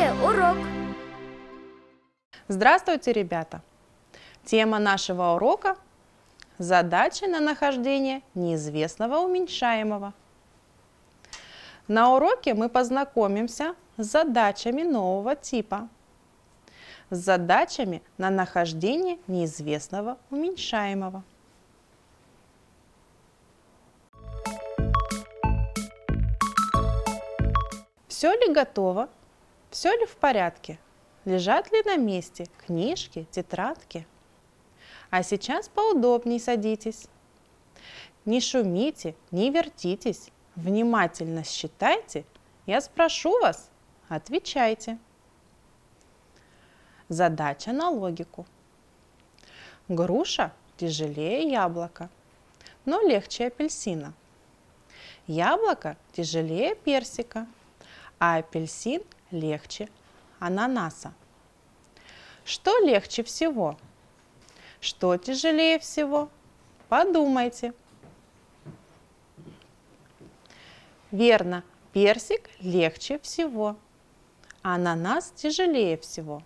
Телеурок. Здравствуйте, ребята! Тема нашего урока – задачи на нахождение неизвестного уменьшаемого. На уроке мы познакомимся с задачами нового типа, с задачами на нахождение неизвестного уменьшаемого. Все ли готово? Все ли в порядке? Лежат ли на месте книжки, тетрадки? А сейчас поудобней садитесь. Не шумите, не вертитесь, внимательно считайте. Я спрошу вас, отвечайте. Задача на логику. Груша тяжелее яблока, но легче апельсина. Яблоко тяжелее персика, а апельсин легче ананаса. Что легче всего? Что тяжелее всего? Подумайте. Верно, персик легче всего, а ананас тяжелее всего.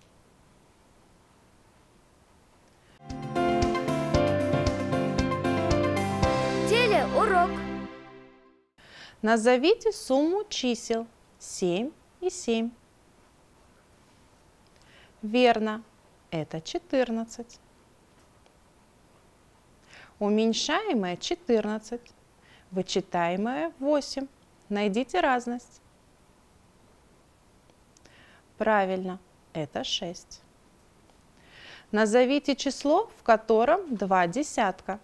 Телеурок. Назовите сумму чисел 7 и 7. Верно, это 14. Уменьшаемое 14, вычитаемое 8. Найдите разность. Правильно, это 6. Назовите число, в котором 2 десятка.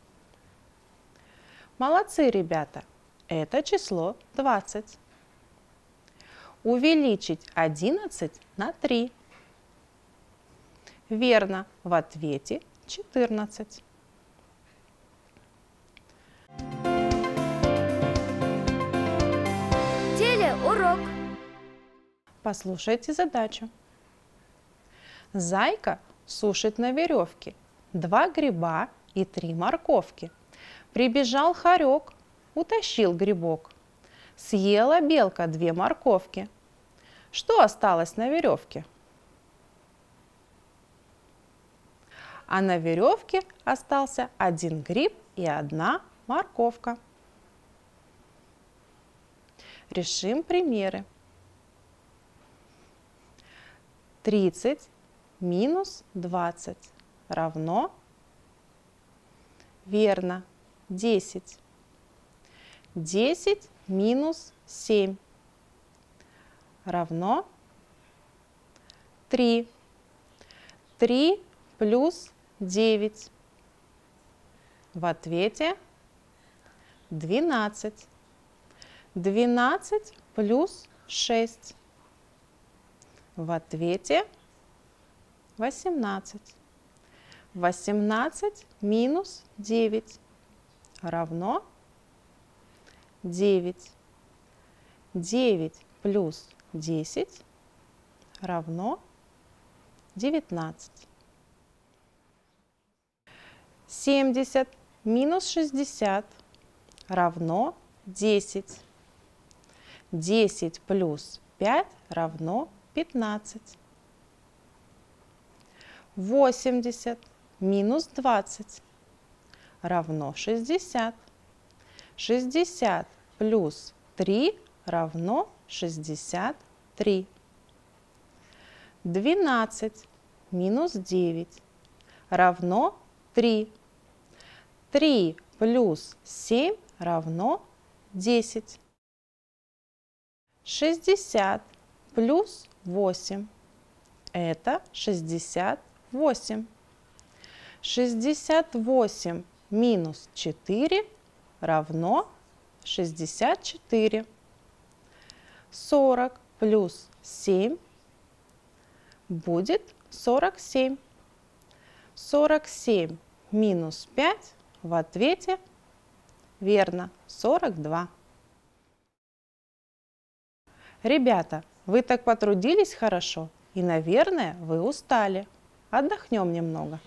Молодцы, ребята, это число 20. Увеличить 11 на 3. Верно, в ответе 14. Телеурок. Послушайте задачу. Зайка сушит на веревке 2 гриба и 3 морковки. Прибежал хорек, утащил грибок. Съела белка 2 морковки. Что осталось на веревке? А на веревке остался 1 гриб и 1 морковка. Решим примеры. 30 минус 20 равно, верно, 10. 10 минус 7 равно 3. 3 плюс 9. В ответе 12. 12 плюс 6. В ответе 18. 18 минус 9 равно 9. 9 плюс 10 равно 19. 70 минус 60 равно 10. 10 плюс 5 равно 15. 80 минус 20 равно 60. 60 плюс 3 равно 63. 12 минус 9 равно 3. 3 плюс 7 равно 10. 60 плюс 8 – это 68. 68 минус 4 равно 64. 40 плюс 7 будет 47. 47 минус 5 в ответе, верно, 42. Ребята, вы так потрудились хорошо и, наверное, вы устали. Отдохнем немного.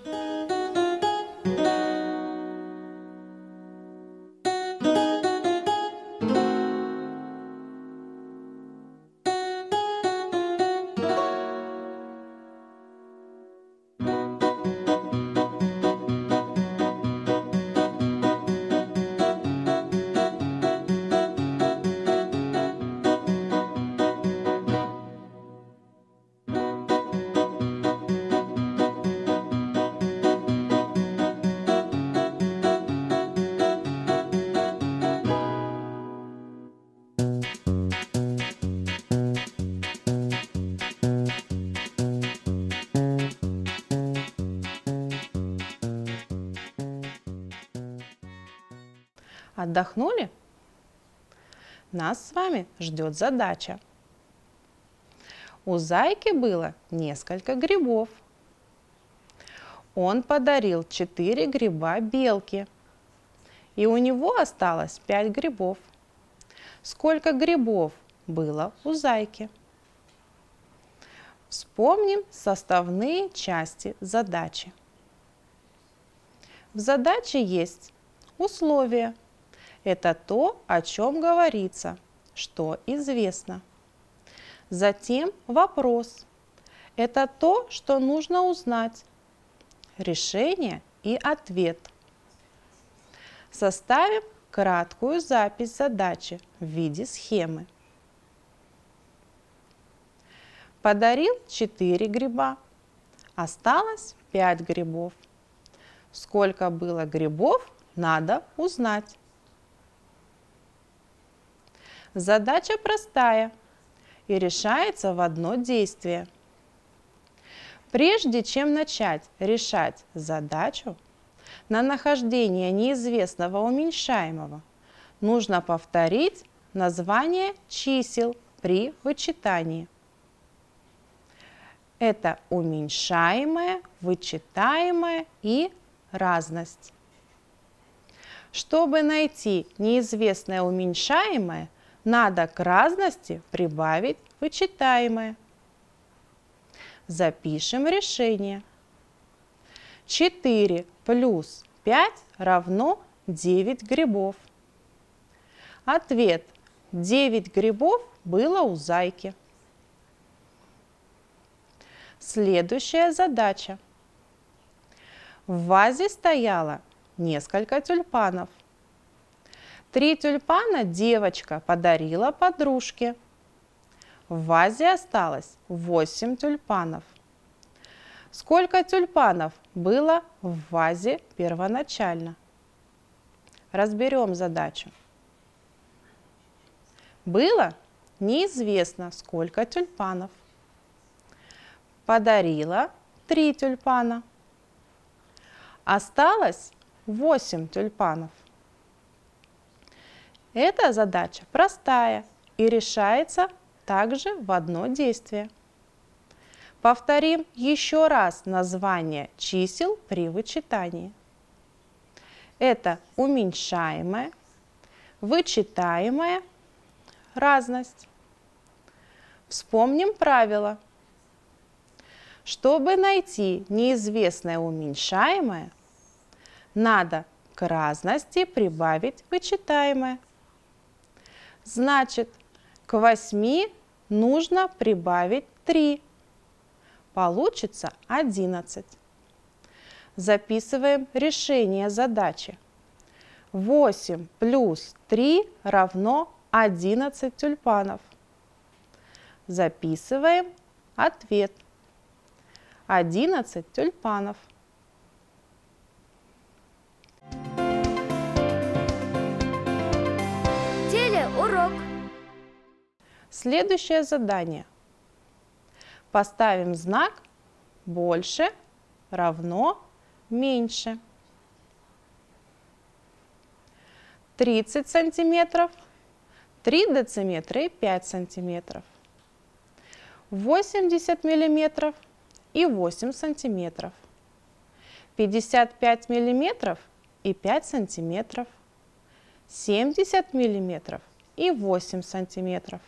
Отдохнули? Нас с вами ждет задача. У зайки было несколько грибов. Он подарил 4 гриба белке, и у него осталось 5 грибов. Сколько грибов было у зайки? Вспомним составные части задачи. В задаче есть условия. Это то, о чем говорится, что известно. Затем вопрос. Это то, что нужно узнать. Решение и ответ. Составим краткую запись задачи в виде схемы. Подарил 4 гриба. Осталось 5 грибов. Сколько было грибов, надо узнать. Задача простая и решается в одно действие. Прежде чем начать решать задачу, на нахождение неизвестного уменьшаемого нужно повторить название чисел при вычитании. Это уменьшаемое, вычитаемое и разность. Чтобы найти неизвестное уменьшаемое, надо к разности прибавить вычитаемое. Запишем решение. 4 плюс 5 равно 9 грибов. Ответ. 9 грибов было у зайки. Следующая задача. В вазе стояло несколько тюльпанов. 3 тюльпана девочка подарила подружке. В вазе осталось 8 тюльпанов. Сколько тюльпанов было в вазе первоначально? Разберем задачу. Было неизвестно, сколько тюльпанов. Подарила 3 тюльпана. Осталось 8 тюльпанов. Эта задача простая и решается также в одно действие. Повторим еще раз название чисел при вычитании. Это уменьшаемое, вычитаемое, разность. Вспомним правило. Чтобы найти неизвестное уменьшаемое, надо к разности прибавить вычитаемое. Значит, к 8 нужно прибавить 3. Получится 11. Записываем решение задачи. 8 плюс 3 равно 11 тюльпанов. Записываем ответ. 11 тюльпанов. Телеурок. Следующее задание. Поставим знак больше равно меньше. 30 сантиметров, 3 дециметра и 5 сантиметров. 80 миллиметров и 8 сантиметров. 55 миллиметров и 5 сантиметров. 70 миллиметров и 8 сантиметров.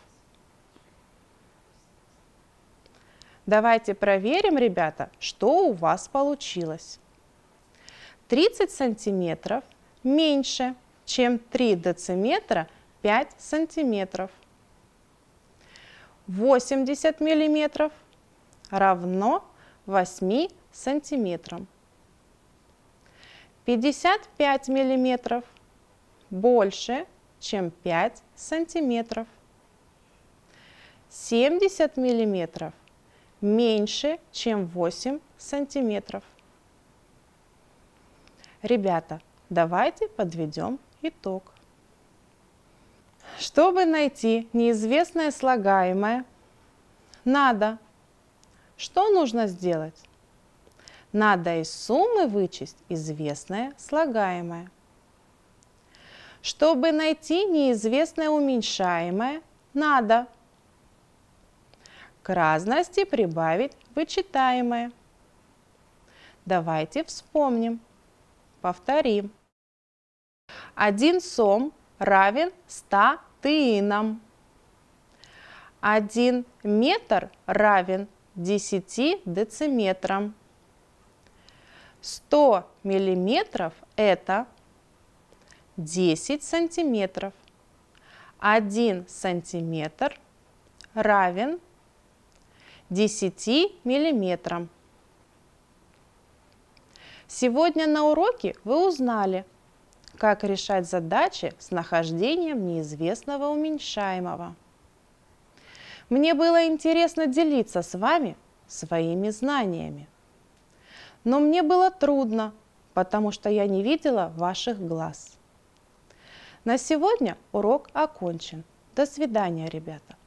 Давайте проверим, ребята, что у вас получилось. 30 сантиметров меньше, чем 3 дециметра 5 сантиметров. 80 миллиметров равно 8 сантиметрам. 55 миллиметров больше, чем 5 сантиметров. 70 миллиметров меньше, чем 8 сантиметров. Ребята, давайте подведем итог. Чтобы найти неизвестное слагаемое, надо. Что нужно сделать? Надо из суммы вычесть известное слагаемое. Чтобы найти неизвестное уменьшаемое, надо к разности прибавить вычитаемое. Давайте вспомним. Повторим. 1 сом равен 100 тыинам. 1 метр равен 10 дециметрам. 100 миллиметров – это 10 сантиметров. 1 сантиметр равен 10 миллиметрам. Сегодня на уроке вы узнали, как решать задачи с нахождением неизвестного уменьшаемого. Мне было интересно делиться с вами своими знаниями. Но мне было трудно, потому что я не видела ваших глаз. На сегодня урок окончен. До свидания, ребята.